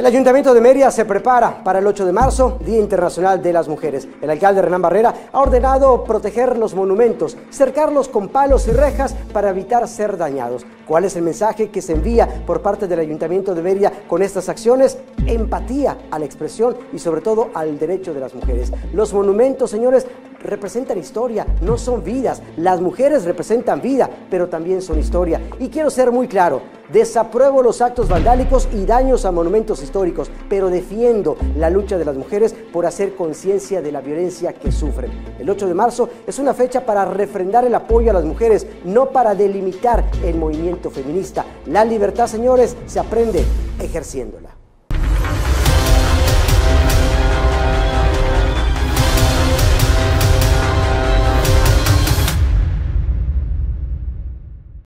Ayuntamiento de Mérida se prepara para el 8 de marzo, Día Internacional de las Mujeres. El alcalde Renán Barrera ha ordenado proteger los monumentos, cercarlos con palos y rejas para evitar ser dañados. ¿Cuál es el mensaje que se envía por parte del Ayuntamiento de Mérida con estas acciones? Empatía a la expresión y sobre todo al derecho de las mujeres. Los monumentos, señores, representan historia, no son vidas. Las mujeres representan vida, pero también son historia. Y quiero ser muy claro, desapruebo los actos vandálicos y daños a monumentos históricos, pero defiendo la lucha de las mujeres por hacer conciencia de la violencia que sufren. El 8 de marzo es una fecha para refrendar el apoyo a las mujeres, no para delimitar el movimiento feminista. La libertad, señores, se aprende ejerciéndola.